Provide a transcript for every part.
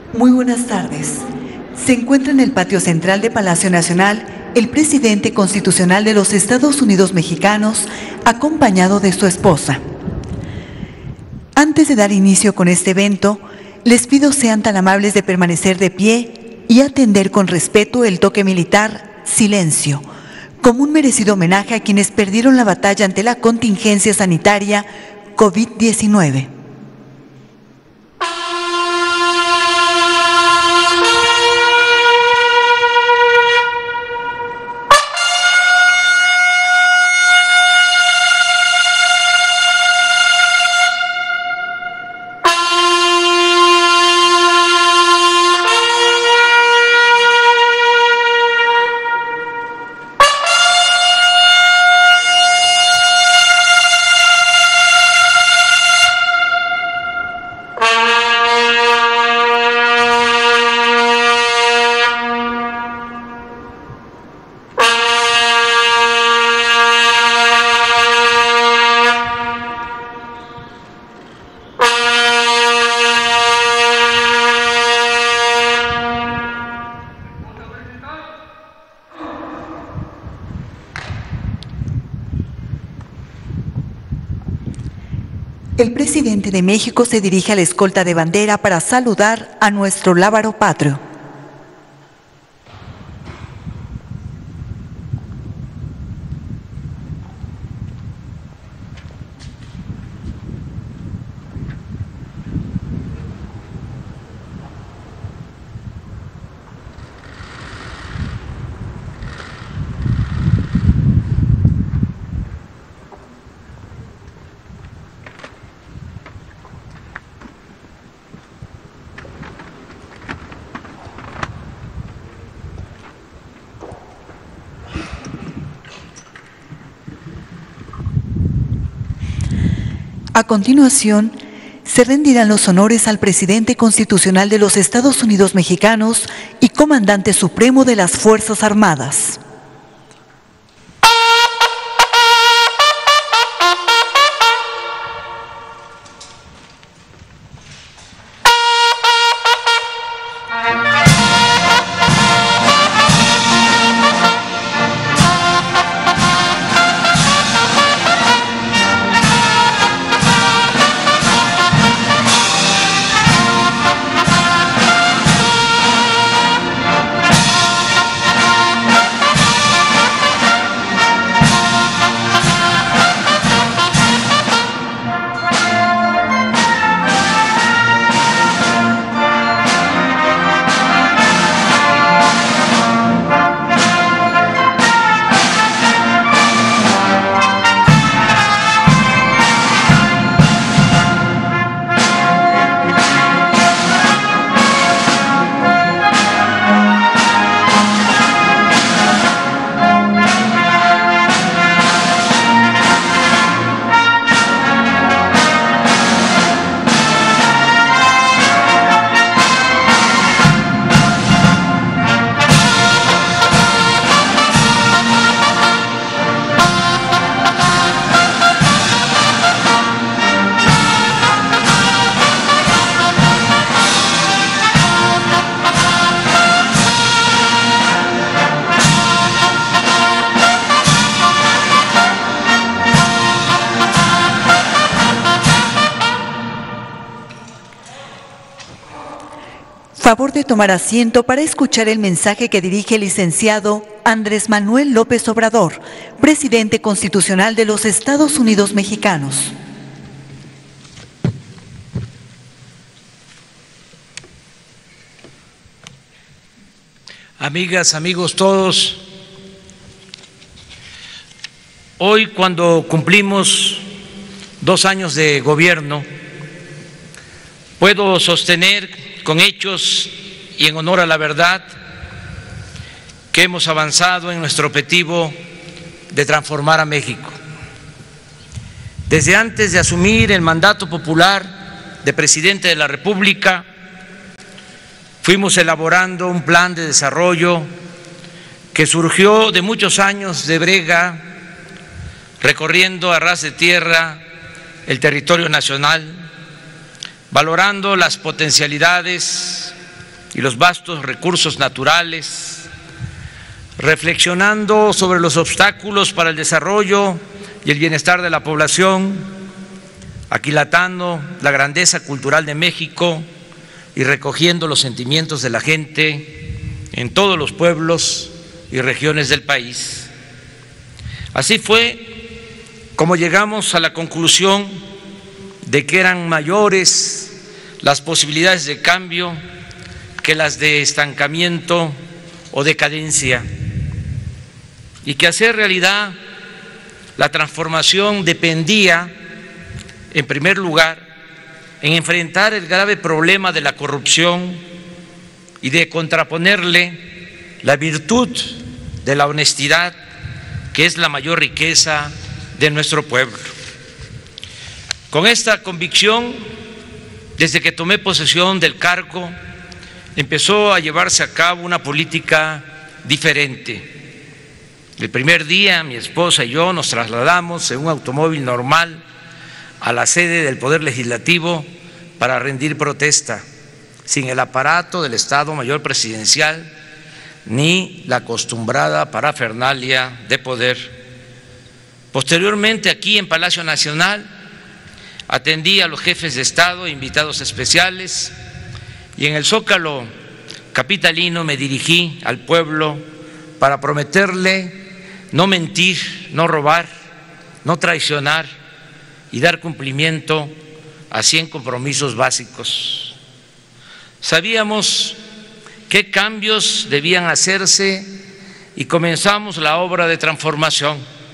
Muy buenas tardes. Se encuentra en el patio central de Palacio Nacional el presidente constitucional de los Estados Unidos mexicanos, acompañado de su esposa. Antes de dar inicio con este evento, les pido sean tan amables de permanecer de pie y atender con respeto el toque militar "Silencio", como un merecido homenaje a quienes perdieron la batalla ante la contingencia sanitaria COVID-19. El presidente de México se dirige a la escolta de bandera para saludar a nuestro lábaro patrio. A continuación, se rendirán los honores al presidente constitucional de los Estados Unidos mexicanos y comandante supremo de las Fuerzas Armadas. Favor de tomar asiento para escuchar el mensaje que dirige el licenciado Andrés Manuel López Obrador, presidente constitucional de los Estados Unidos mexicanos. Amigas, amigos todos, hoy cuando cumplimos 2 años de gobierno, puedo sostener con hechos y en honor a la verdad que hemos avanzado en nuestro objetivo de transformar a México. Desde antes de asumir el mandato popular de presidente de la República, fuimos elaborando un plan de desarrollo que surgió de muchos años de brega, recorriendo a ras de tierra el territorio nacional, valorando las potencialidades y los vastos recursos naturales, reflexionando sobre los obstáculos para el desarrollo y el bienestar de la población, aquilatando la grandeza cultural de México y recogiendo los sentimientos de la gente en todos los pueblos y regiones del país. Así fue como llegamos a la conclusión de que eran mayores las posibilidades de cambio que las de estancamiento o decadencia, y que hacer realidad la transformación dependía, en primer lugar, en enfrentar el grave problema de la corrupción y de contraponerle la virtud de la honestidad, que es la mayor riqueza de nuestro pueblo. Con esta convicción, desde que tomé posesión del cargo, empezó a llevarse a cabo una política diferente. El primer día, mi esposa y yo nos trasladamos en un automóvil normal a la sede del Poder Legislativo para rendir protesta, sin el aparato del Estado Mayor Presidencial ni la acostumbrada parafernalia de poder. Posteriormente, aquí en Palacio Nacional, atendí a los jefes de Estado e invitados especiales, y en el Zócalo capitalino me dirigí al pueblo para prometerle no mentir, no robar, no traicionar y dar cumplimiento a 100 compromisos básicos. Sabíamos qué cambios debían hacerse y comenzamos la obra de transformación.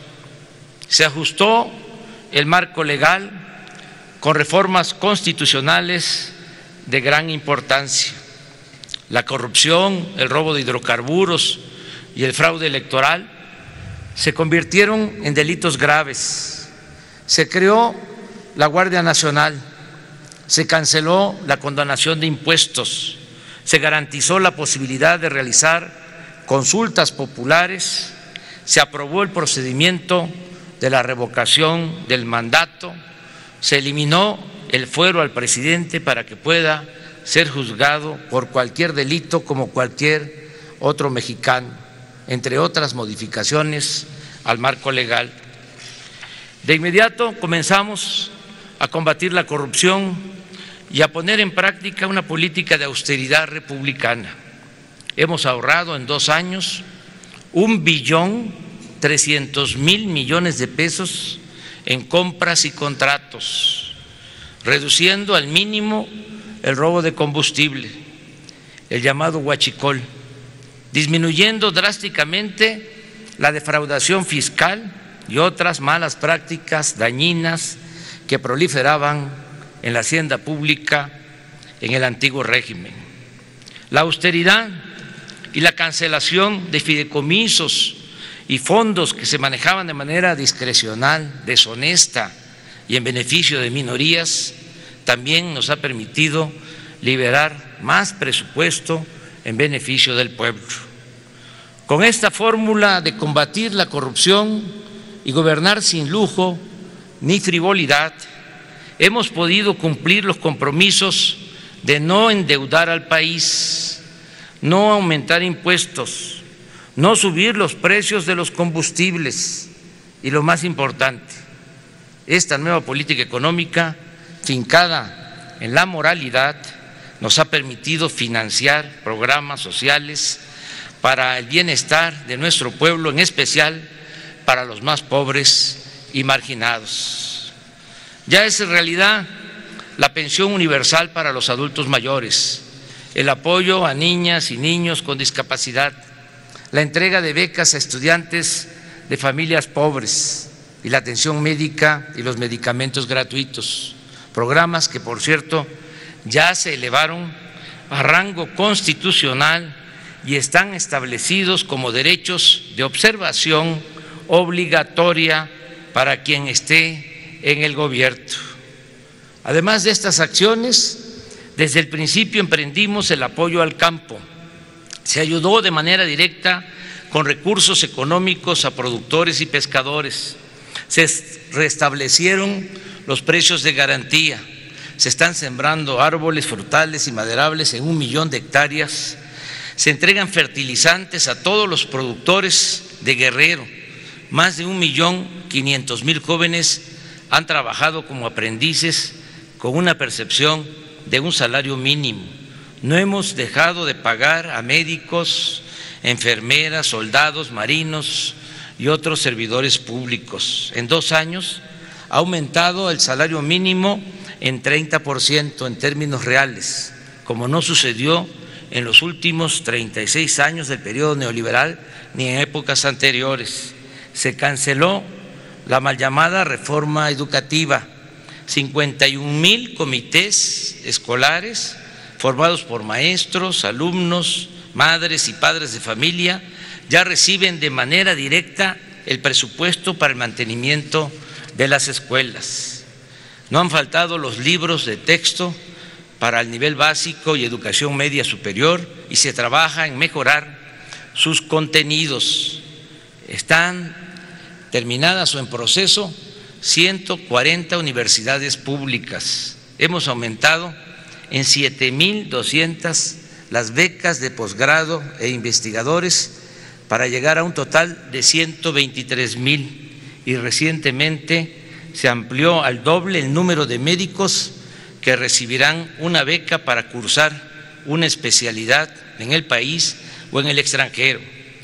Se ajustó el marco legal con reformas constitucionales de gran importancia. La corrupción, el robo de hidrocarburos y el fraude electoral se convirtieron en delitos graves. Se creó la Guardia Nacional, se canceló la condonación de impuestos, se garantizó la posibilidad de realizar consultas populares, se aprobó el procedimiento de la revocación del mandato, se eliminó el fuero al presidente para que pueda ser juzgado por cualquier delito como cualquier otro mexicano, entre otras modificaciones al marco legal. De inmediato comenzamos a combatir la corrupción y a poner en práctica una política de austeridad republicana. Hemos ahorrado en 2 años 1.300.000 millones de pesos en compras y contratos, reduciendo al mínimo el robo de combustible, el llamado huachicol, disminuyendo drásticamente la defraudación fiscal y otras malas prácticas dañinas que proliferaban en la hacienda pública en el antiguo régimen. La austeridad y la cancelación de fideicomisos y fondos que se manejaban de manera discrecional, deshonesta y en beneficio de minorías, también nos ha permitido liberar más presupuesto en beneficio del pueblo. Con esta fórmula de combatir la corrupción y gobernar sin lujo ni frivolidad, hemos podido cumplir los compromisos de no endeudar al país, no aumentar impuestos, no subir los precios de los combustibles y, lo más importante, esta nueva política económica fincada en la moralidad nos ha permitido financiar programas sociales para el bienestar de nuestro pueblo, en especial para los más pobres y marginados. Ya es realidad la pensión universal para los adultos mayores, el apoyo a niñas y niños con discapacidad, la entrega de becas a estudiantes de familias pobres y la atención médica y los medicamentos gratuitos, programas que, por cierto, ya se elevaron a rango constitucional y están establecidos como derechos de observación obligatoria para quien esté en el gobierno. Además de estas acciones, desde el principio emprendimos el apoyo al campo. Se ayudó de manera directa con recursos económicos a productores y pescadores. Se restablecieron los precios de garantía, se están sembrando árboles frutales y maderables en 1 millón de hectáreas, se entregan fertilizantes a todos los productores de Guerrero. Más de 1.500.000 jóvenes han trabajado como aprendices con una percepción de un salario mínimo. No hemos dejado de pagar a médicos, enfermeras, soldados, marinos y otros servidores públicos. En 2 años ha aumentado el salario mínimo en 30% en términos reales, como no sucedió en los últimos 36 años del periodo neoliberal ni en épocas anteriores. Se canceló la mal llamada reforma educativa. 51.000 comités escolares formados por maestros, alumnos, madres y padres de familia ya reciben de manera directa el presupuesto para el mantenimiento de las escuelas. No han faltado los libros de texto para el nivel básico y educación media superior y se trabaja en mejorar sus contenidos. Están terminadas o en proceso 140 universidades públicas. Hemos aumentado en 7.200 las becas de posgrado e investigadores para llegar a un total de 123.000 y recientemente se amplió al doble el número de médicos que recibirán una beca para cursar una especialidad en el país o en el extranjero.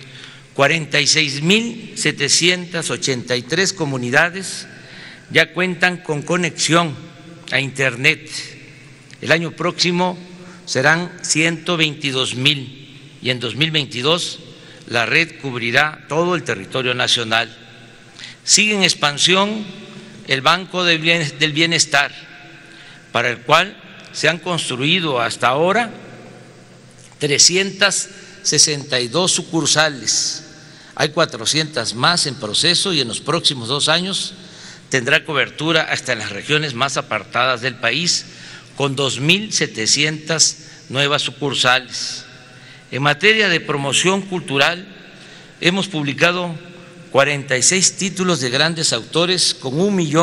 46.783 comunidades ya cuentan con conexión a Internet. El año próximo serán 122.000 y en 2022 la red cubrirá todo el territorio nacional. Sigue en expansión el Banco del Bienestar, para el cual se han construido hasta ahora 362 sucursales. Hay 400 más en proceso y en los próximos 2 años tendrá cobertura hasta en las regiones más apartadas del país, con 2.700 nuevas sucursales. En materia de promoción cultural, hemos publicado 46 títulos de grandes autores con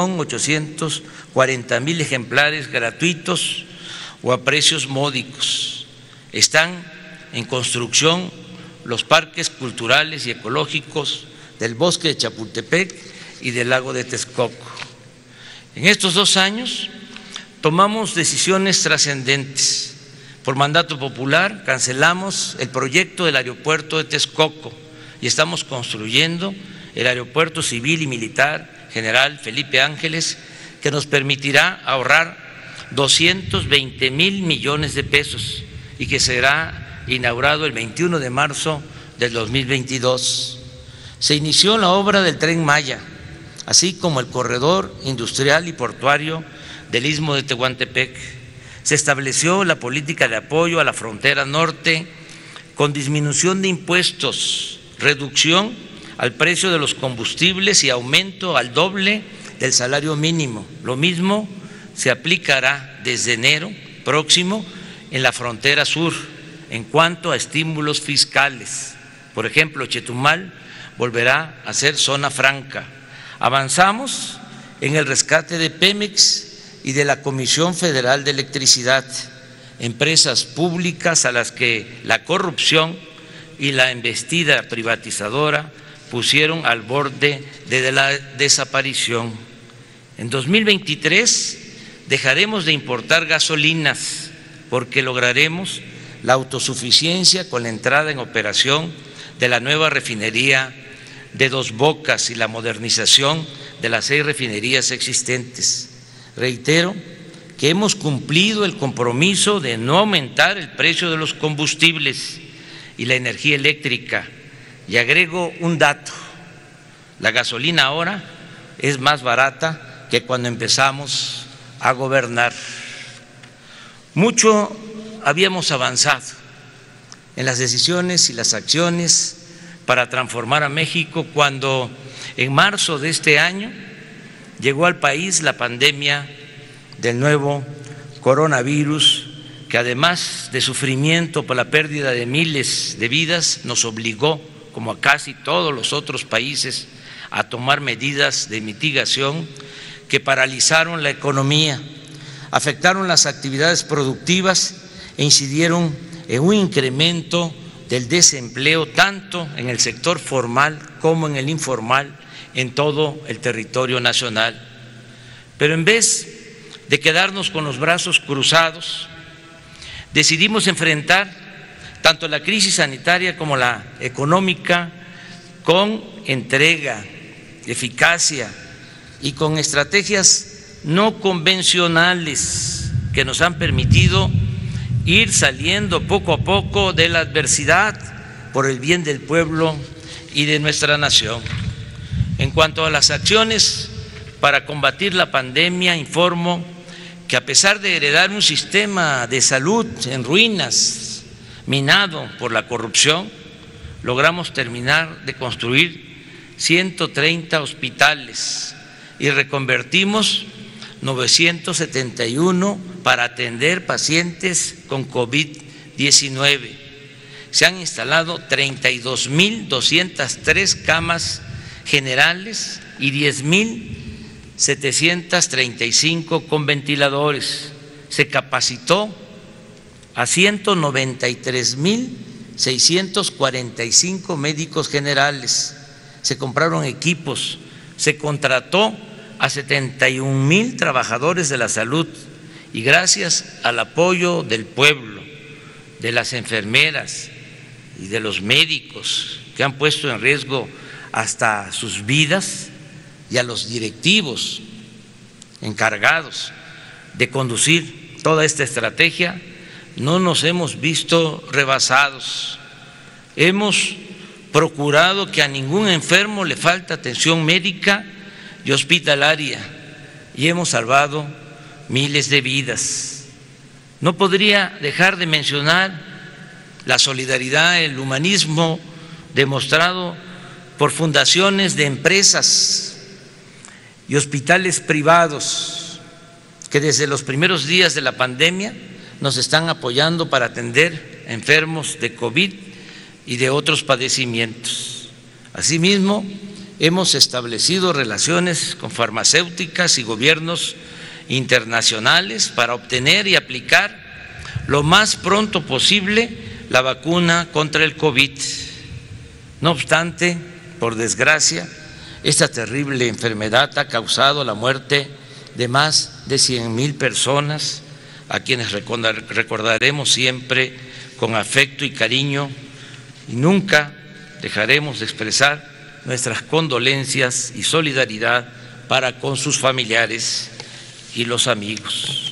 1.840.000 ejemplares gratuitos o a precios módicos. Están en construcción los parques culturales y ecológicos del Bosque de Chapultepec y del Lago de Texcoco. En estos 2 años tomamos decisiones trascendentes. Por mandato popular cancelamos el proyecto del aeropuerto de Texcoco y estamos construyendo el aeropuerto civil y militar General Felipe Ángeles, que nos permitirá ahorrar 220.000 millones de pesos y que será inaugurado el 21 de marzo del 2022. Se inició la obra del Tren Maya, así como el corredor industrial y portuario del Istmo de Tehuantepec. Se estableció la política de apoyo a la frontera norte con disminución de impuestos, reducción al precio de los combustibles y aumento al doble del salario mínimo. Lo mismo se aplicará desde enero próximo en la frontera sur en cuanto a estímulos fiscales. Por ejemplo, Chetumal volverá a ser zona franca. Avanzamos en el rescate de Pemex y de la Comisión Federal de Electricidad, empresas públicas a las que la corrupción y la embestida privatizadora pusieron al borde de la desaparición. En 2023 dejaremos de importar gasolinas porque lograremos la autosuficiencia con la entrada en operación de la nueva refinería de Dos Bocas y la modernización de las 6 refinerías existentes. Reitero que hemos cumplido el compromiso de no aumentar el precio de los combustibles y la energía eléctrica. Y agrego un dato: la gasolina ahora es más barata que cuando empezamos a gobernar. Mucho habíamos avanzado en las decisiones y las acciones para transformar a México cuando en marzo de este año llegó al país la pandemia del nuevo coronavirus, que además de sufrimiento por la pérdida de miles de vidas, nos obligó, como a casi todos los otros países, a tomar medidas de mitigación que paralizaron la economía, afectaron las actividades productivas e incidieron en un incremento del desempleo tanto en el sector formal como en el informal en todo el territorio nacional. Pero en vez de quedarnos con los brazos cruzados, decidimos enfrentar tanto la crisis sanitaria como la económica con entrega, eficacia y con estrategias no convencionales que nos han permitido ir saliendo poco a poco de la adversidad por el bien del pueblo y de nuestra nación. En cuanto a las acciones para combatir la pandemia, informo que a pesar de heredar un sistema de salud en ruinas, minado por la corrupción, logramos terminar de construir 130 hospitales y reconvertimos 971 para atender pacientes con COVID-19. Se han instalado 32.203 camas generales y 10.735 con ventiladores. Se capacitó a 193.645 médicos generales. Se compraron equipos, se contrató a 71,000 trabajadores de la salud y gracias al apoyo del pueblo, de las enfermeras y de los médicos que han puesto en riesgo hasta sus vidas, y a los directivos encargados de conducir toda esta estrategia, no nos hemos visto rebasados. Hemos procurado que a ningún enfermo le falte atención médica y hospitalaria y hemos salvado miles de vidas. No podría dejar de mencionar la solidaridad, el humanismo demostrado por fundaciones de empresas y hospitales privados que desde los primeros días de la pandemia nos están apoyando para atender enfermos de COVID y de otros padecimientos. Asimismo, hemos establecido relaciones con farmacéuticas y gobiernos internacionales para obtener y aplicar lo más pronto posible la vacuna contra el COVID. No obstante, por desgracia, esta terrible enfermedad ha causado la muerte de más de 100,000 personas, a quienes recordaremos siempre con afecto y cariño, y nunca dejaremos de expresar nuestras condolencias y solidaridad para con sus familiares y los amigos.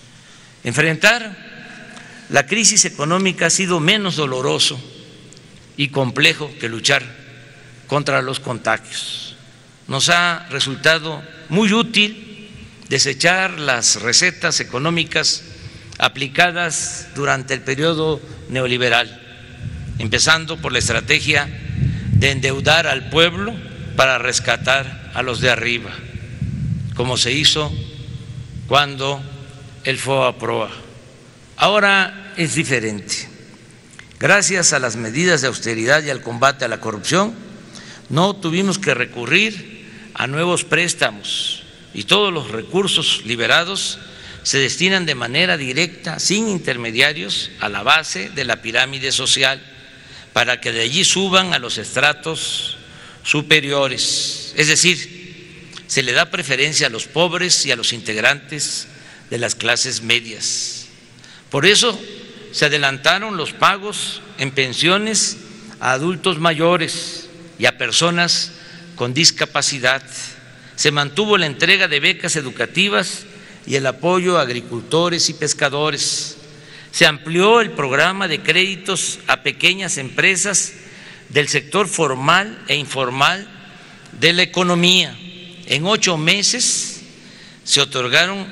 Enfrentar la crisis económica ha sido menos doloroso y complejo que luchar contra los contagios. Nos ha resultado muy útil desechar las recetas económicas aplicadas durante el periodo neoliberal, empezando por la estrategia de endeudar al pueblo para rescatar a los de arriba, como se hizo cuando el FOA-PROA. Ahora es diferente. Gracias a las medidas de austeridad y al combate a la corrupción, no tuvimos que recurrir a nuevos préstamos y todos los recursos liberados se destinan de manera directa, sin intermediarios, a la base de la pirámide social, para que de allí suban a los estratos superiores. Es decir, se le da preferencia a los pobres y a los integrantes de las clases medias. Por eso se adelantaron los pagos en pensiones a adultos mayores y a personas con discapacidad. Se mantuvo la entrega de becas educativas y el apoyo a agricultores y pescadores. Se amplió el programa de créditos a pequeñas empresas del sector formal e informal de la economía. En 8 meses se otorgaron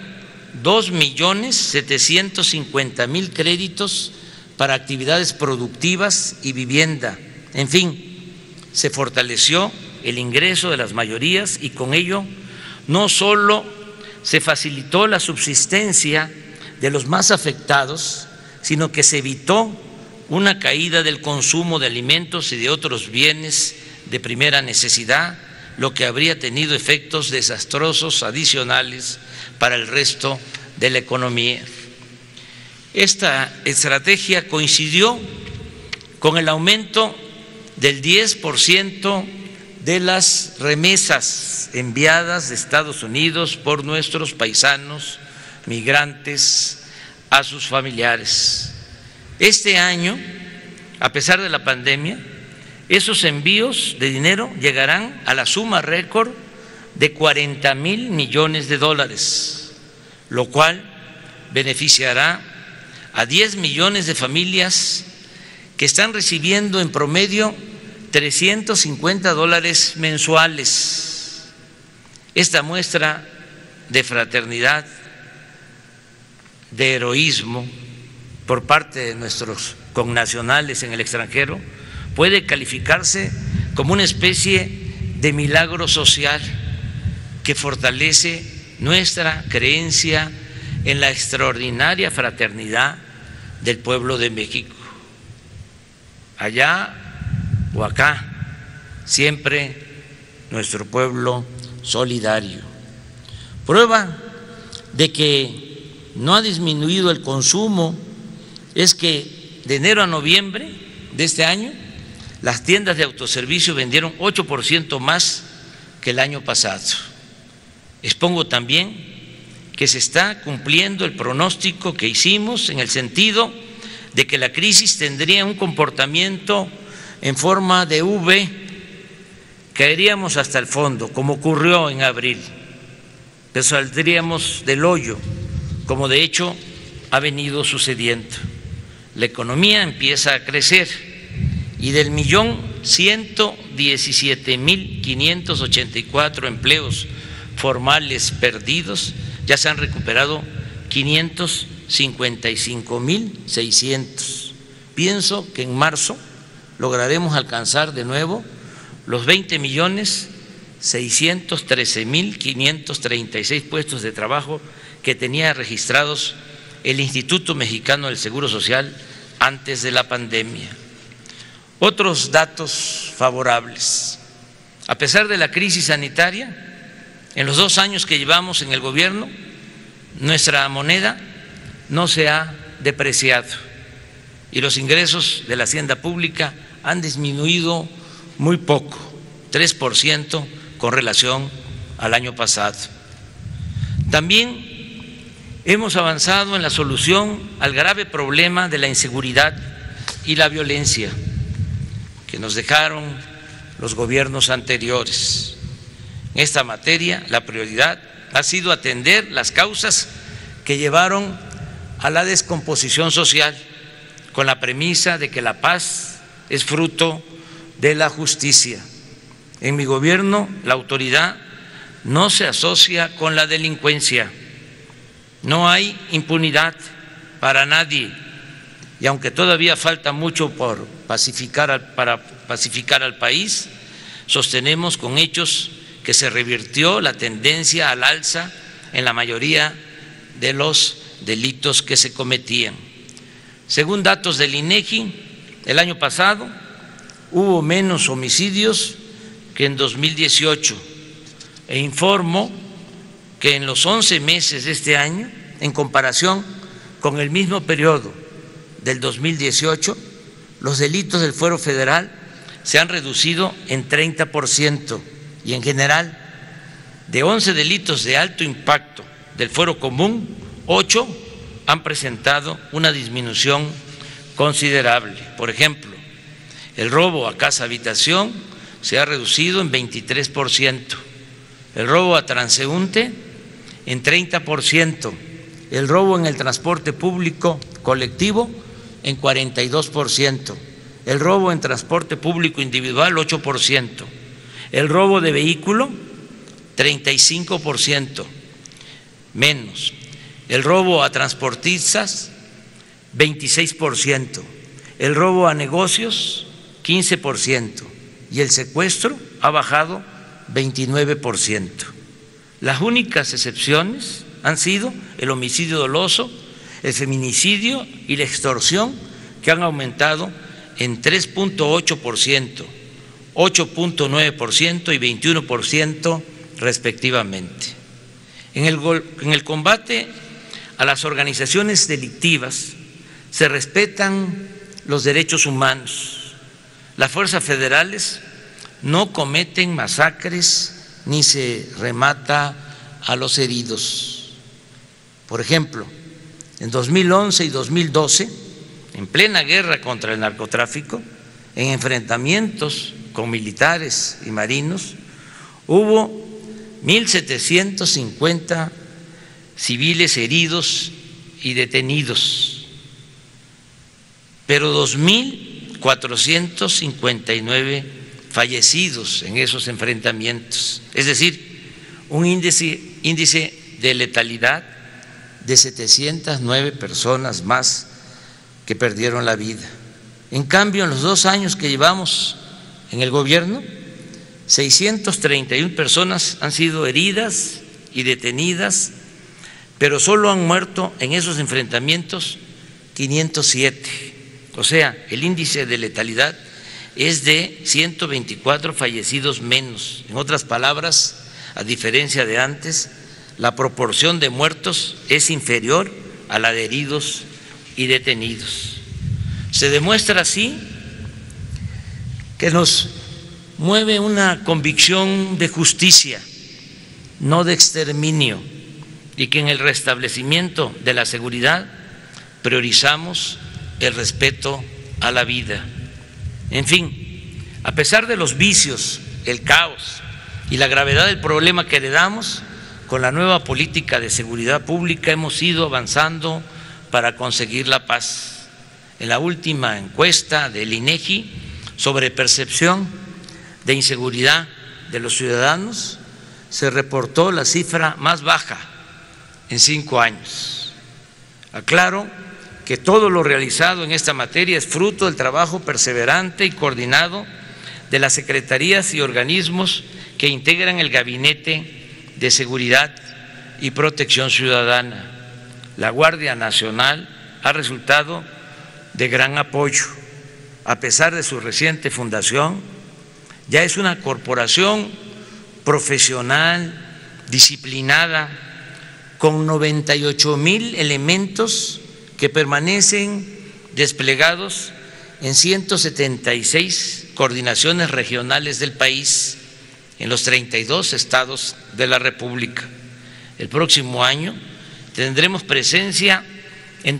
2.750.000 créditos para actividades productivas y vivienda. En fin, se fortaleció el ingreso de las mayorías y con ello no solo se facilitó la subsistencia de los más afectados, sino que se evitó una caída del consumo de alimentos y de otros bienes de primera necesidad, lo que habría tenido efectos desastrosos adicionales para el resto de la economía. Esta estrategia coincidió con el aumento del 10% de las remesas enviadas de Estados Unidos por nuestros paisanos migrantes a sus familiares. Este año, a pesar de la pandemia, esos envíos de dinero llegarán a la suma récord de 40,000 millones de dólares, lo cual beneficiará a 10 millones de familias que están recibiendo en promedio $350 mensuales. Esta muestra de fraternidad, de heroísmo por parte de nuestros connacionales en el extranjero puede calificarse como una especie de milagro social que fortalece nuestra creencia en la extraordinaria fraternidad del pueblo de México. Allá o acá, siempre nuestro pueblo solidario. Prueba de que no ha disminuido el consumo es que de enero a noviembre de este año las tiendas de autoservicio vendieron 8% más que el año pasado. Expongo también que se está cumpliendo el pronóstico que hicimos en el sentido de que la crisis tendría un comportamiento en forma de V, caeríamos hasta el fondo, como ocurrió en abril, pero saldríamos del hoyo, como de hecho ha venido sucediendo. La economía empieza a crecer y del 1.117.584 empleos formales perdidos ya se han recuperado 555.600. Pienso que en marzo lograremos alcanzar de nuevo los 20.613.536 puestos de trabajo que tenía registrados el Instituto Mexicano del Seguro Social antes de la pandemia. Otros datos favorables. A pesar de la crisis sanitaria, en los 2 años que llevamos en el gobierno, nuestra moneda no se ha depreciado y los ingresos de la hacienda pública han disminuido muy poco, 3% con relación al año pasado. También hemos avanzado en la solución al grave problema de la inseguridad y la violencia que nos dejaron los gobiernos anteriores. En esta materia, la prioridad ha sido atender las causas que llevaron a la descomposición social, con la premisa de que la paz es fruto de la justicia. En mi gobierno, la autoridad no se asocia con la delincuencia, no hay impunidad para nadie, y aunque todavía falta mucho para pacificar al país, sostenemos con hechos que se revirtió la tendencia al alza en la mayoría de los delitos que se cometían. Según datos del INEGI, el año pasado hubo menos homicidios que en 2018 e informo que en los 11 meses de este año, en comparación con el mismo periodo del 2018, los delitos del fuero federal se han reducido en 30% y en general de 11 delitos de alto impacto del fuero común, 8 han presentado una disminución considerable. Por ejemplo, el robo a casa habitación se ha reducido en 23%, el robo a transeúnte en 30%, el robo en el transporte público colectivo en 42%, el robo en transporte público individual 8%, el robo de vehículo 35% menos, el robo a transportistas 26%, el robo a negocios 15% y el secuestro ha bajado 29%. Las únicas excepciones han sido el homicidio doloso, el feminicidio y la extorsión, que han aumentado en 3.8%, 8.9% y 21% respectivamente. En el combate a las organizaciones delictivas se respetan los derechos humanos. Las fuerzas federales no cometen masacres ni se remata a los heridos. Por ejemplo, en 2011 y 2012, en plena guerra contra el narcotráfico, en enfrentamientos con militares y marinos, hubo 1.750 civiles heridos y detenidos, pero 2.459 fallecidos en esos enfrentamientos, es decir, un índice de letalidad de 709 personas más que perdieron la vida. En cambio, en los 2 años que llevamos en el gobierno, 631 personas han sido heridas y detenidas, pero solo han muerto en esos enfrentamientos 507. O sea, el índice de letalidad es de 124 fallecidos menos. En otras palabras, a diferencia de antes, la proporción de muertos es inferior a la de heridos y detenidos. Se demuestra así que nos mueve una convicción de justicia, no de exterminio, y que en el restablecimiento de la seguridad priorizamos el respeto a la vida. En fin, a pesar de los vicios, el caos y la gravedad del problema que heredamos, con la nueva política de seguridad pública hemos ido avanzando para conseguir la paz. En la última encuesta del INEGI sobre percepción de inseguridad de los ciudadanos, se reportó la cifra más baja en 5 años. Aclaro que todo lo realizado en esta materia es fruto del trabajo perseverante y coordinado de las secretarías y organismos que integran el Gabinete de Seguridad y Protección Ciudadana. La Guardia Nacional ha resultado de gran apoyo. A pesar de su reciente fundación, ya es una corporación profesional, disciplinada, con 98,000 elementos que permanecen desplegados en 176 coordinaciones regionales del país, en los 32 estados de la República. El próximo año tendremos presencia en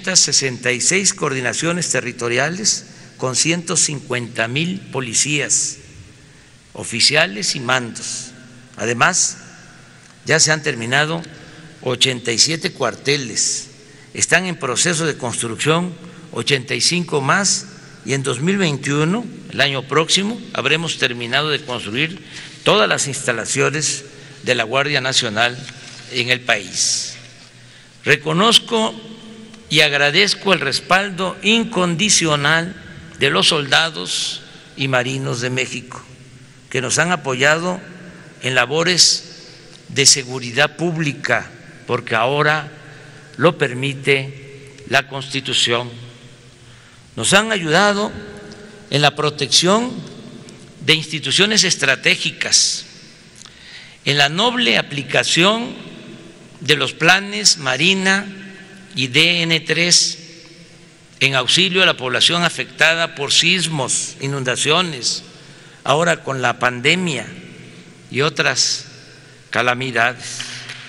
266 coordinaciones territoriales con 150,000 policías, oficiales y mandos. Además, ya se han terminado 87 cuarteles, están en proceso de construcción 85 más y en 2021, el año próximo, habremos terminado de construir todas las instalaciones de la Guardia Nacional en el país. Reconozco y agradezco el respaldo incondicional de los soldados y marinos de México, que nos han apoyado en labores de seguridad pública, porque ahora lo permite la Constitución. Nos han ayudado en la protección de instituciones estratégicas, en la noble aplicación de los planes Marina y DN3, en auxilio a la población afectada por sismos, inundaciones, ahora con la pandemia y otras calamidades.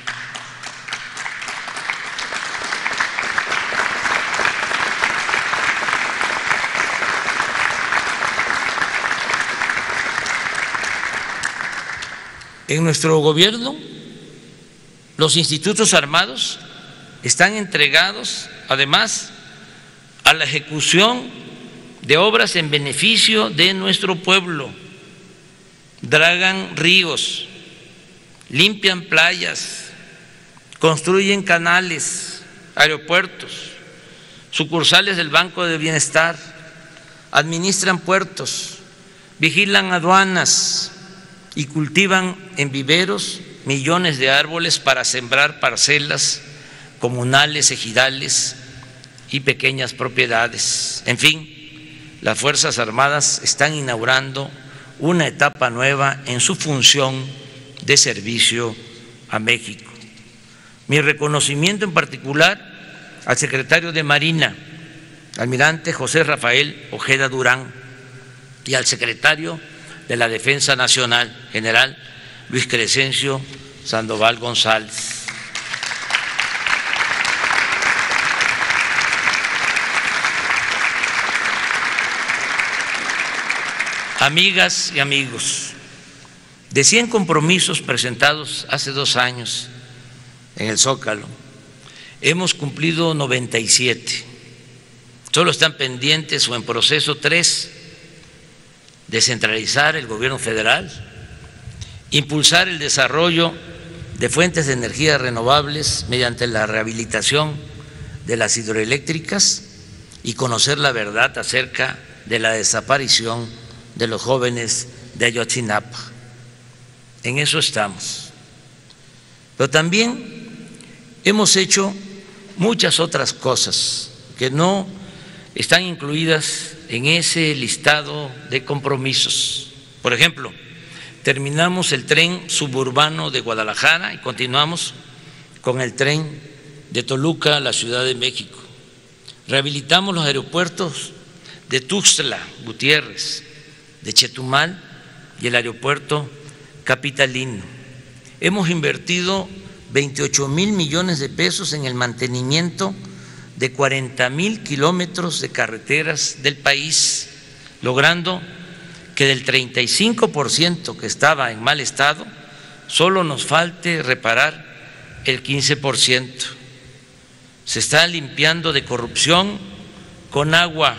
En nuestro gobierno, los institutos armados están entregados, además, a la ejecución de obras en beneficio de nuestro pueblo. Dragan ríos, limpian playas, construyen canales, aeropuertos, sucursales del Banco de Bienestar, administran puertos, vigilan aduanas y cultivan en viveros millones de árboles para sembrar parcelas comunales, ejidales y pequeñas propiedades. En fin, las Fuerzas Armadas están inaugurando una etapa nueva en su función de servicio a México. Mi reconocimiento en particular al secretario de Marina, almirante José Rafael Ojeda Durán, y al secretario de la Defensa Nacional, general Luis Crescencio Sandoval González. Amigas y amigos, de 100 compromisos presentados hace 2 años en el Zócalo, hemos cumplido 97. Solo están pendientes o en proceso 3: descentralizar el gobierno federal, impulsar el desarrollo de fuentes de energía renovables mediante la rehabilitación de las hidroeléctricas y conocer la verdad acerca de la desaparición de los jóvenes de Ayotzinapa. En eso estamos. Pero también hemos hecho muchas otras cosas que no están incluidas en ese listado de compromisos. Por ejemplo, terminamos el tren suburbano de Guadalajara y continuamos con el tren de Toluca a la Ciudad de México. Rehabilitamos los aeropuertos de Tuxtla Gutiérrez, de Chetumal y el aeropuerto capitalino. Hemos invertido 28,000 millones de pesos en el mantenimiento de 40,000 kilómetros de carreteras del país, logrando que del 35% que estaba en mal estado, solo nos falte reparar el 15%. Se está limpiando de corrupción con agua,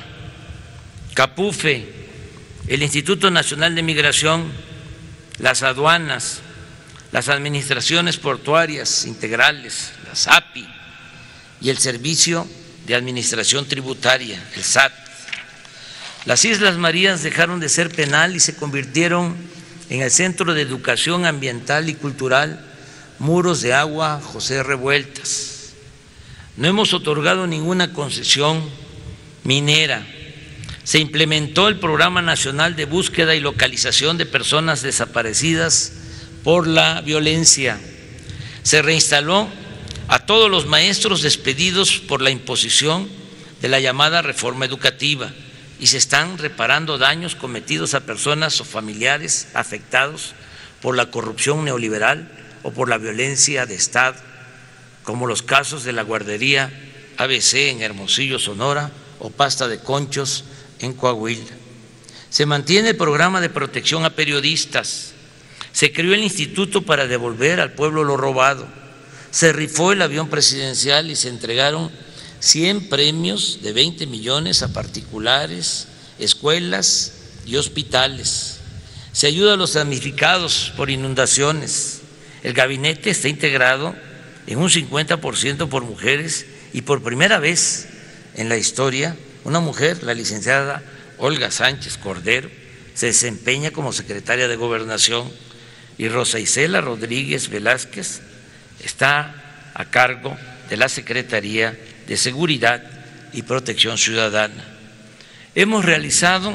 Capufe, el Instituto Nacional de Migración, las aduanas, las administraciones portuarias integrales, las API, y el Servicio de Administración Tributaria, el SAT. Las Islas Marías dejaron de ser penal y se convirtieron en el Centro de Educación Ambiental y Cultural Muros de Agua José Revueltas. No hemos otorgado ninguna concesión minera. Se implementó el Programa Nacional de Búsqueda y Localización de Personas Desaparecidas por la Violencia. Se reinstaló a todos los maestros despedidos por la imposición de la llamada reforma educativa y se están reparando daños cometidos a personas o familiares afectados por la corrupción neoliberal o por la violencia de Estado, como los casos de la guardería ABC en Hermosillo, Sonora, o Pasta de Conchos en Coahuila. Se mantiene el programa de protección a periodistas. Se creó el Instituto para devolver al pueblo lo robado. Se rifó el avión presidencial y se entregaron 100 premios de 20 millones a particulares, escuelas y hospitales. Se ayuda a los damnificados por inundaciones. El gabinete está integrado en un 50% por mujeres y por primera vez en la historia una mujer, la licenciada Olga Sánchez Cordero, se desempeña como secretaria de Gobernación y Rosa Isela Rodríguez Velázquez está a cargo de la Secretaría de Seguridad y Protección Ciudadana. Hemos realizado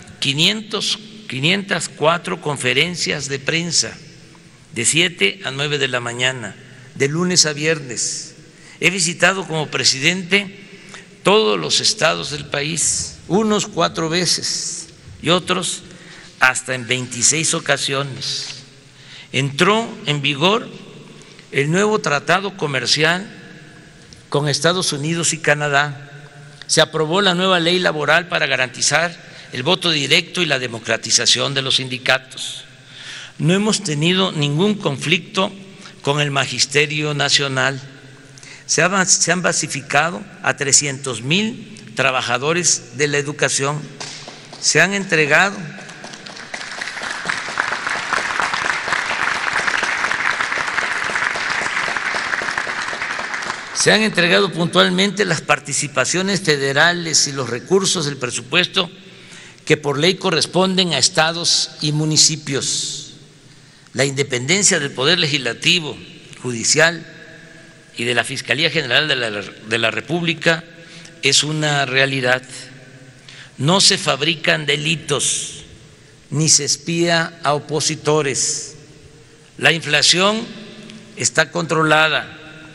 504 conferencias de prensa de 7 a 9 de la mañana, de lunes a viernes. He visitado como presidente todos los estados del país, unos 4 veces y otros hasta en 26 ocasiones. Entró en vigor el nuevo tratado comercial con Estados Unidos y Canadá. Se aprobó la nueva ley laboral para garantizar el voto directo y la democratización de los sindicatos. No hemos tenido ningún conflicto con el Magisterio Nacional. Se han basificado a 300,000 trabajadores de la educación. Se han entregado puntualmente las participaciones federales y los recursos del presupuesto que por ley corresponden a estados y municipios. La independencia del Poder Legislativo, Judicial y de la Fiscalía General de la República es una realidad. No se fabrican delitos ni se espía a opositores. La inflación está controlada.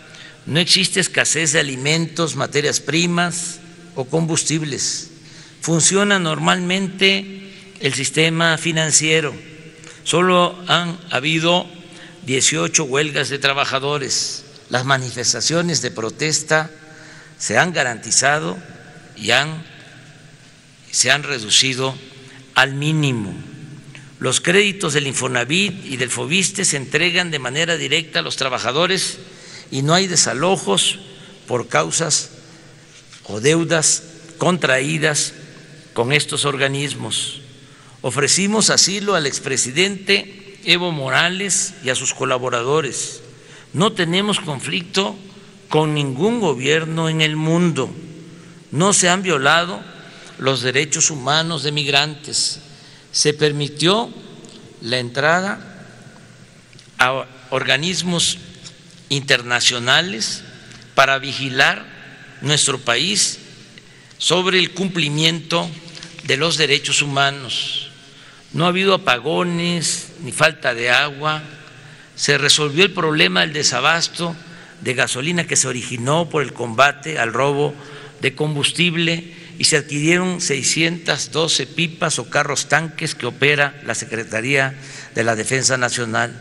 no existe escasez de alimentos, materias primas o combustibles. Funciona normalmente el sistema financiero. Solo han habido 18 huelgas de trabajadores. Las manifestaciones de protesta se han garantizado y se han reducido al mínimo. Los créditos del Infonavit y del Foviste se entregan de manera directa a los trabajadores y no hay desalojos por causas o deudas contraídas con estos organismos. Ofrecimos asilo al expresidente Evo Morales y a sus colaboradores. No tenemos conflicto con ningún gobierno en el mundo. No se han violado los derechos humanos de migrantes. Se permitió la entrada a organismos internacionales para vigilar nuestro país sobre el cumplimiento de los derechos humanos. No ha habido apagones ni falta de agua. Se resolvió el problema del desabasto de gasolina que se originó por el combate al robo de combustible y se adquirieron 612 pipas o carros tanques que opera la Secretaría de la Defensa Nacional.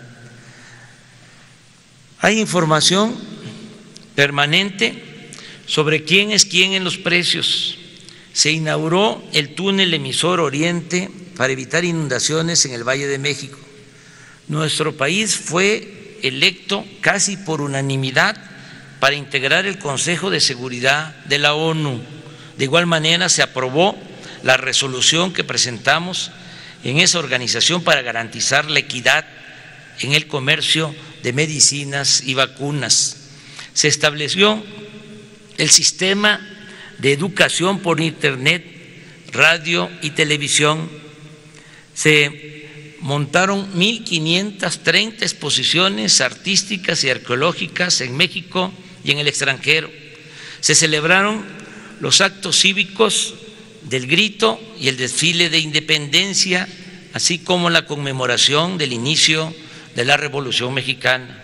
Hay información permanente sobre quién es quién en los precios. Se inauguró el túnel emisor Oriente para evitar inundaciones en el Valle de México. Nuestro país fue electo casi por unanimidad para integrar el Consejo de Seguridad de la ONU. De igual manera, se aprobó la resolución que presentamos en esa organización para garantizar la equidad en el comercio de medicinas y vacunas. Se estableció el sistema de educación por Internet, radio y televisión. Se montaron 1.530 exposiciones artísticas y arqueológicas en México y en el extranjero. Se celebraron los actos cívicos del grito y el desfile de independencia, así como la conmemoración del inicio de la Revolución Mexicana.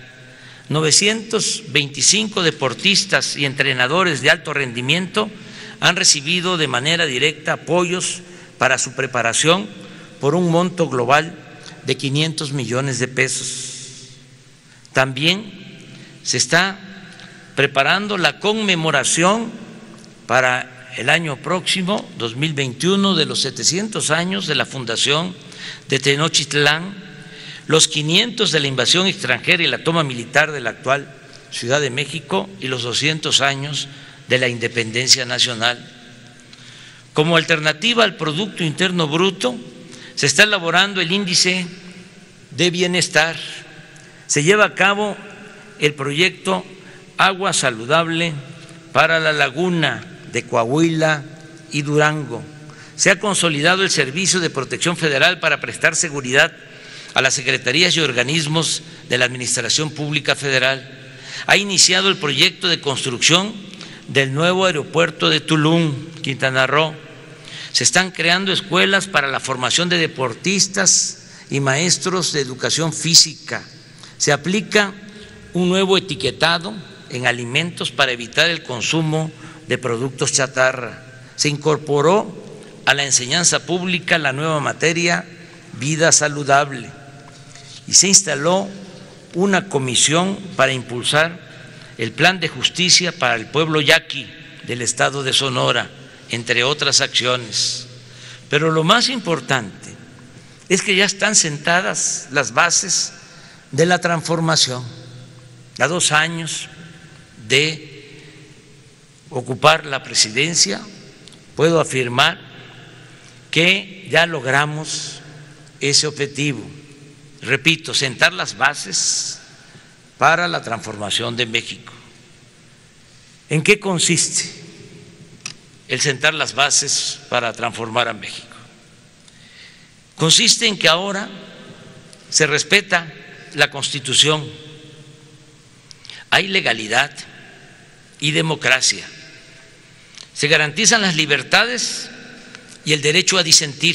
925 deportistas y entrenadores de alto rendimiento han recibido de manera directa apoyos para su preparación por un monto global de 500 millones de pesos. También se está preparando la conmemoración para el año próximo, 2021, de los 700 años de la fundación de Tenochtitlán, los 500 de la invasión extranjera y la toma militar de la actual Ciudad de México y los 200 años de la independencia nacional. Como alternativa al Producto Interno Bruto, se está elaborando el índice de bienestar. Se lleva a cabo el proyecto Agua Saludable para la Laguna de Coahuila y Durango. Se ha consolidado el Servicio de Protección Federal para prestar seguridad a las secretarías y organismos de la Administración Pública Federal. Ha iniciado el proyecto de construcción del nuevo aeropuerto de Tulum, Quintana Roo. Se están creando escuelas para la formación de deportistas y maestros de educación física. Se aplica un nuevo etiquetado en alimentos para evitar el consumo de productos chatarra. Se incorporó a la enseñanza pública la nueva materia Vida Saludable y se instaló una comisión para impulsar el Plan de Justicia para el Pueblo Yaqui del Estado de Sonora, entre otras acciones. Pero lo más importante es que ya están sentadas las bases de la transformación. A 2 años de ocupar la presidencia, puedo afirmar que ya logramos ese objetivo. Repito, sentar las bases para la transformación de México. ¿En qué consiste el sentar las bases para transformar a México? Consiste en que ahora se respeta la Constitución, hay legalidad y democracia, se garantizan las libertades y el derecho a disentir,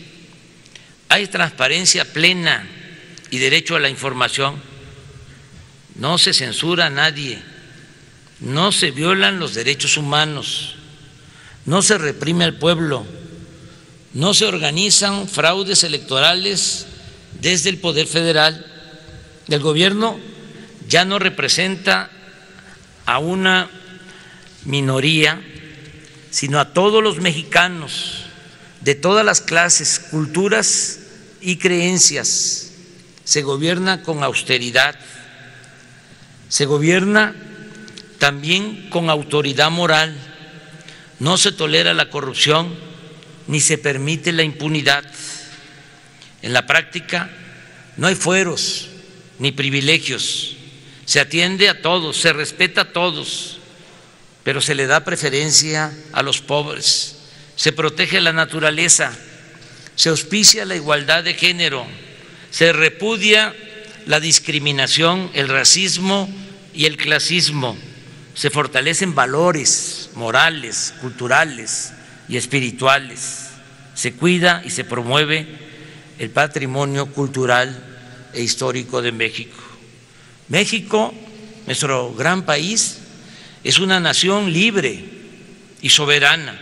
hay transparencia plena y derecho a la información, no se censura a nadie, no se violan los derechos humanos, no se reprime al pueblo, no se organizan fraudes electorales desde el Poder Federal. El gobierno ya no representa a una minoría, sino a todos los mexicanos de todas las clases, culturas y creencias. Se gobierna con austeridad, se gobierna también con autoridad moral, no se tolera la corrupción ni se permite la impunidad. En la práctica no hay fueros ni privilegios, se atiende a todos, se respeta a todos, pero se le da preferencia a los pobres, se protege la naturaleza, se auspicia la igualdad de género, se repudia la discriminación, el racismo y el clasismo, se fortalecen valores morales, culturales y espirituales, se cuida y se promueve el patrimonio cultural e histórico de México. México, nuestro gran país, es una nación libre y soberana,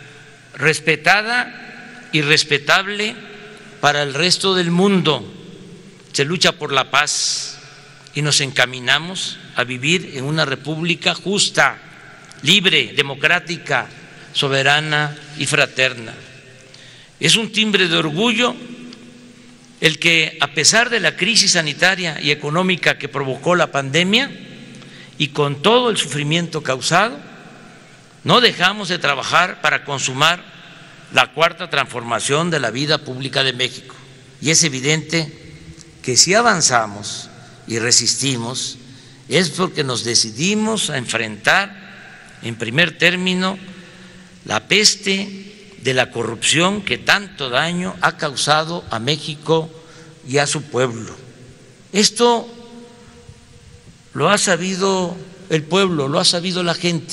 respetada y respetable para el resto del mundo. Se lucha por la paz y nos encaminamos a vivir en una república justa, libre, democrática, soberana y fraterna. Es un timbre de orgullo el que, a pesar de la crisis sanitaria y económica que provocó la pandemia y con todo el sufrimiento causado, no dejamos de trabajar para consumar la cuarta transformación de la vida pública de México. Y es evidente que si avanzamos y resistimos es porque nos decidimos a enfrentar, en primer término, la peste de la corrupción que tanto daño ha causado a México y a su pueblo. Esto lo ha sabido el pueblo, lo ha sabido la gente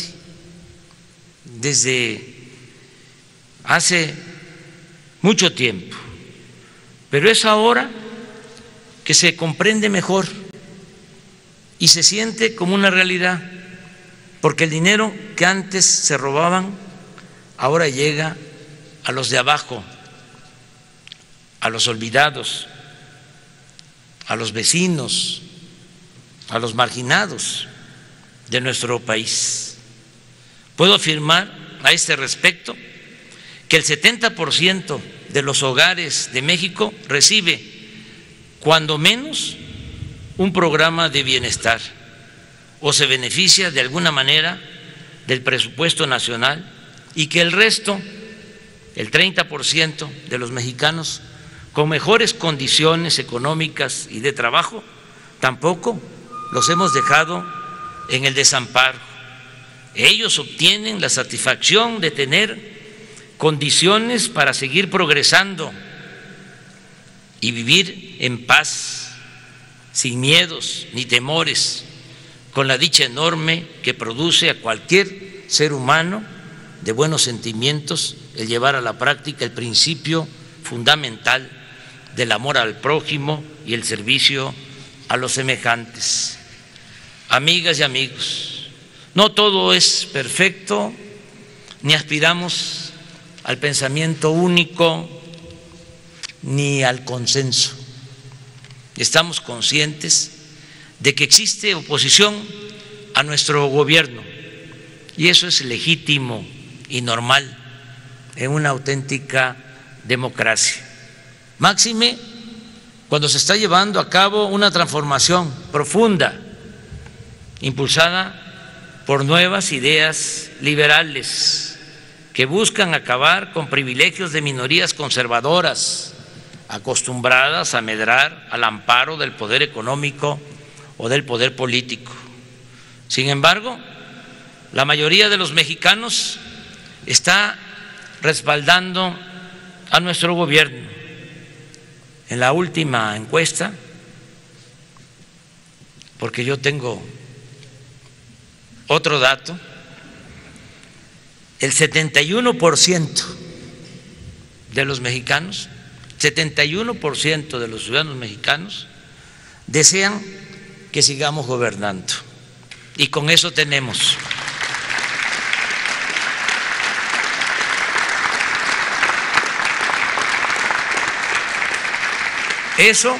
desde hace mucho tiempo, pero es ahora que se comprende mejor y se siente como una realidad, porque el dinero que antes se robaban ahora llega a los de abajo, a los olvidados, a los vecinos, a los marginados de nuestro país. Puedo afirmar a este respecto que el 70% de los hogares de México recibe, cuando menos, un programa de bienestar o se beneficia de alguna manera del presupuesto nacional, y que el resto, el 30% de los mexicanos con mejores condiciones económicas y de trabajo, tampoco los hemos dejado en el desamparo. Ellos obtienen la satisfacción de tener condiciones para seguir progresando y vivir en paz, sin miedos ni temores, con la dicha enorme que produce a cualquier ser humano de buenos sentimientos el llevar a la práctica el principio fundamental del amor al prójimo y el servicio a los semejantes. Amigas y amigos, no todo es perfecto, ni aspiramos al pensamiento único ni al consenso. Estamos conscientes de que existe oposición a nuestro gobierno y eso es legítimo y normal en una auténtica democracia. Máxime cuando se está llevando a cabo una transformación profunda, impulsada por nuevas ideas liberales que buscan acabar con privilegios de minorías conservadoras acostumbradas a medrar al amparo del poder económico o del poder político. Sin embargo, la mayoría de los mexicanos está respaldando a nuestro gobierno. En la última encuesta, porque yo tengo otro dato, el 71% de los mexicanos, 71% de los ciudadanos mexicanos desean que sigamos gobernando. y con eso tenemos. Eso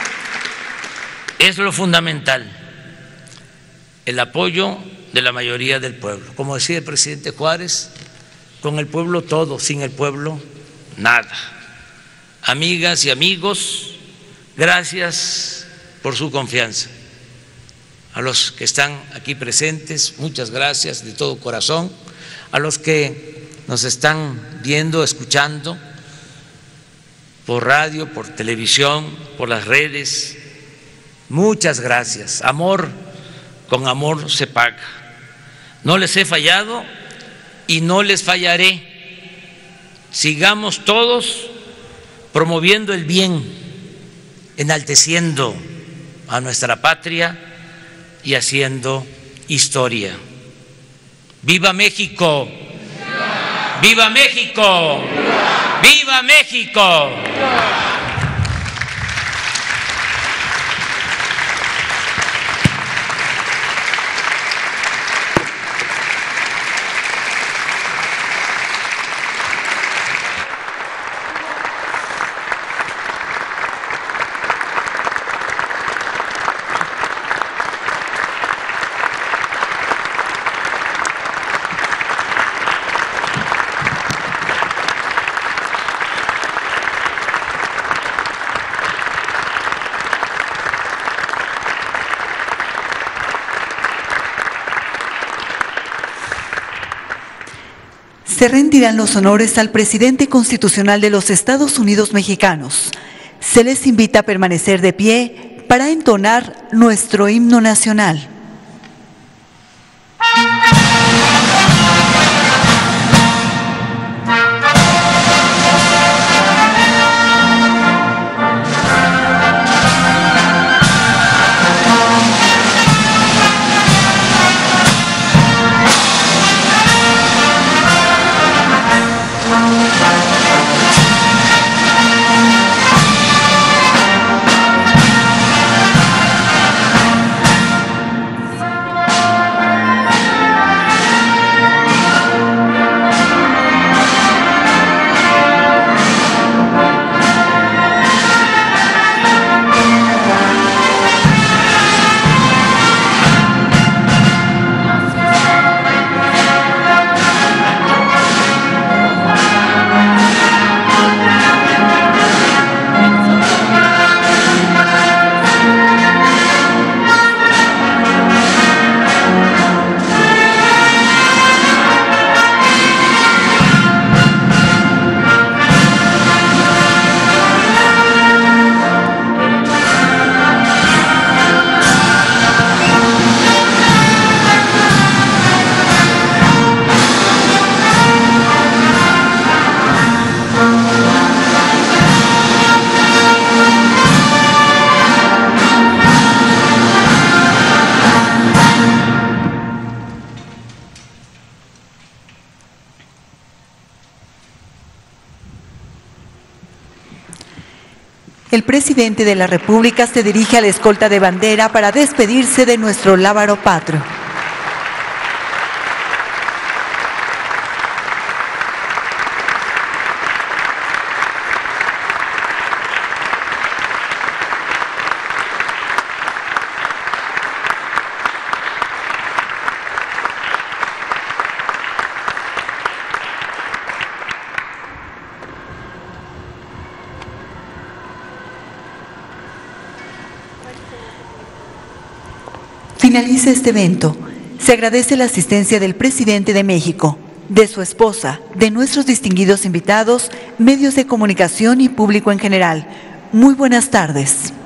es lo fundamental, el apoyo de la mayoría del pueblo. Como decía el presidente Juárez, con el pueblo todo, sin el pueblo nada. Amigas y amigos, gracias por su confianza. A los que están aquí presentes, muchas gracias de todo corazón. A los que nos están viendo, escuchando por radio, por televisión, por las redes, muchas gracias. Amor con amor se paga. No les he fallado y no les fallaré. Sigamos todos promoviendo el bien, enalteciendo a nuestra patria y haciendo historia. ¡Viva México! ¡Viva México! ¡Viva México! Se rendirán los honores al presidente constitucional de los Estados Unidos mexicanos. Se les invita a permanecer de pie para entonar nuestro himno nacional. El presidente de la República se dirige a la escolta de bandera para despedirse de nuestro lábaro patrio. Finaliza este evento. Se agradece la asistencia del presidente de México, de su esposa, de nuestros distinguidos invitados, medios de comunicación y público en general. Muy buenas tardes.